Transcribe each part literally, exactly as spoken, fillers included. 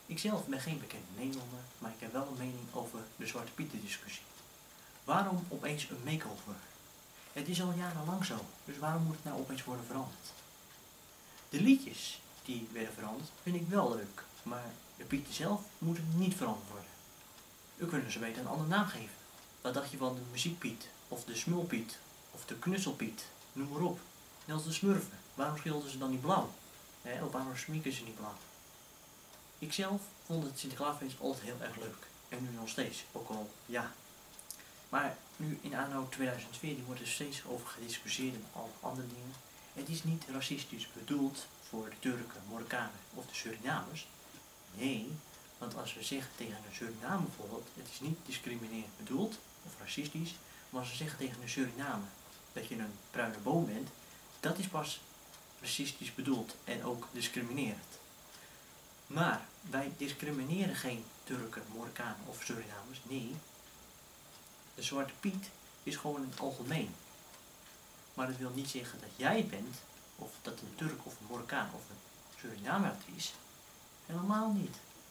Ikzelf ben geen bekende Nederlander, maar ik heb wel een mening over de Zwarte Pieten discussie. Waarom opeens een makeover? Het is al jarenlang zo, dus waarom moet het nou opeens worden veranderd? De liedjes die werden veranderd vind ik wel leuk, maar de Pieten zelf moeten niet veranderd worden. U kunnen ze beter een andere naam geven. Wat dacht je van de Muziekpiet, of de Smulpiet, of de Knutselpiet, noem maar op. Net als de Smurfen, waarom schilderden ze dan niet blauw? He, of waarom sminken ze niet blauw? Ikzelf vond het Sinterklaasfeest altijd heel erg leuk. En nu nog steeds, ook al ja. Maar nu in anno tweeduizend veertien wordt er steeds over gediscussieerd en al andere dingen. Het is niet racistisch bedoeld voor de Turken, Marokkanen of de Surinamers. Nee, want als we zeggen tegen een Surinamer bijvoorbeeld, het is niet discriminerend bedoeld of racistisch, maar als we zeggen tegen een Surinamer dat je een bruine boom bent, dat is pas racistisch bedoeld en ook discriminerend. Maar wij discrimineren geen Turken, Marokkanen of Surinamers, nee. De Zwarte Piet is gewoon in het algemeen. Maar dat wil niet zeggen dat jij het bent, of dat een Turk of een Marokkaan of een Surinamer het is. Helemaal niet.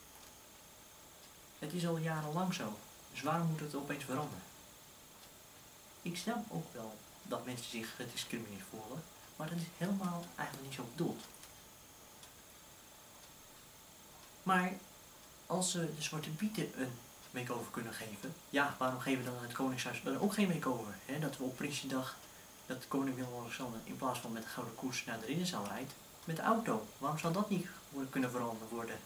Het is al jarenlang zo, dus waarom moet het opeens veranderen? Ik snap ook wel dat mensen zich gediscrimineerd voelen, maar dat is helemaal eigenlijk niet zo bedoeld. Maar als ze de Zwarte Pieten een makeover kunnen geven, ja, waarom geven we dan het Koningshuis dan ook geen makeover? Hè? Dat we op Prinsjesdag, dat koning Willem-Alexander in plaats van met de gouden koers naar de ridderzaal rijdt, met de auto. Waarom zou dat niet kunnen veranderd worden?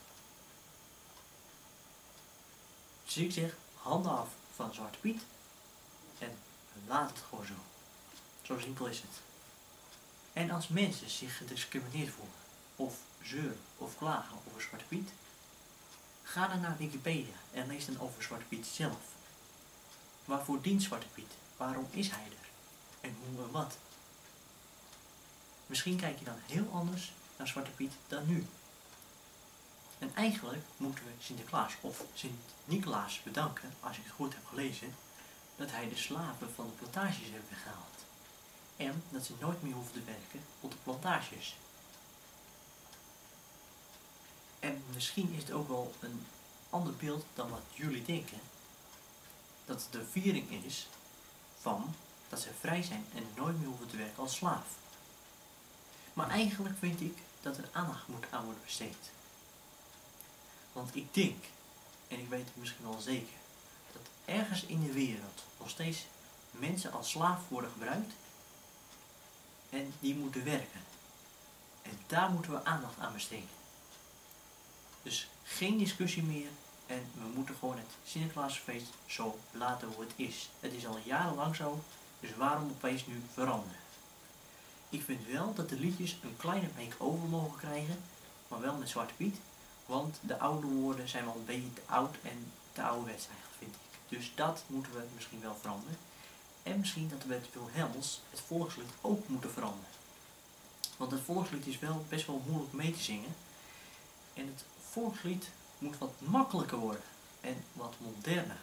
Dus ik zeg, handen af van Zwarte Piet en laat het gewoon zo. Zo simpel is het. En als mensen zich gediscrimineerd voelen, of zeuren of klagen over Zwarte Piet, ga dan naar Wikipedia en lees dan over Zwarte Piet zelf. Waarvoor dient Zwarte Piet? Waarom is hij er? En hoe en wat? Misschien kijk je dan heel anders naar Zwarte Piet dan nu. En eigenlijk moeten we Sinterklaas of Sint-Nicolaas bedanken, als ik het goed heb gelezen, dat hij de slaven van de plantages heeft weggehaald. En dat ze nooit meer hoeven te werken op de plantages. En misschien is het ook wel een ander beeld dan wat jullie denken. Dat het de viering is van dat ze vrij zijn en nooit meer hoeven te werken als slaaf. Maar eigenlijk vind ik dat er aandacht moet aan worden besteed. Want ik denk, en ik weet het misschien wel zeker, dat ergens in de wereld nog steeds mensen als slaaf worden gebruikt en die moeten werken. En daar moeten we aandacht aan besteden. Dus geen discussie meer en we moeten gewoon het Sinterklaasfeest zo laten hoe het is. Het is al jarenlang zo, dus waarom opeens nu veranderen? Ik vind wel dat de liedjes een kleine make-over mogen krijgen, maar wel met Zwarte Piet. Want de oude woorden zijn wel een beetje te oud en te ouderwets eigenlijk, vind ik. Dus dat moeten we misschien wel veranderen. En misschien dat we het Wilhelmus, het volkslied, ook moeten veranderen. Want het volkslied is wel best wel moeilijk mee te zingen. En het volkslied moet wat makkelijker worden en wat moderner.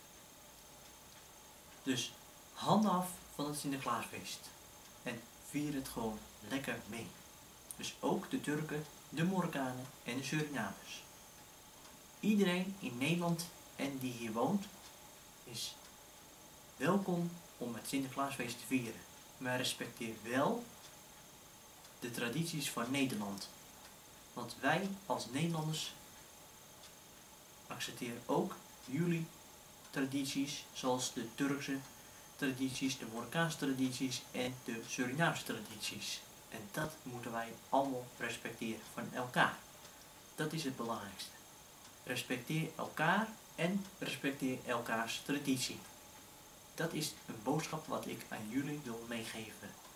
Dus handen af van het Sinterklaasfeest. En vier het gewoon lekker mee. Dus ook de Turken, de Marokkanen en de Surinamers. Iedereen in Nederland en die hier woont is welkom om het Sinterklaasfeest te vieren. Maar respecteer wel de tradities van Nederland. Want wij als Nederlanders accepteren ook jullie tradities, zoals de Turkse tradities, de Marokkaanse tradities en de Surinaamse tradities. En dat moeten wij allemaal respecteren van elkaar. Dat is het belangrijkste. Respecteer elkaar en respecteer elkaars traditie. Dat is een boodschap wat ik aan jullie wil meegeven.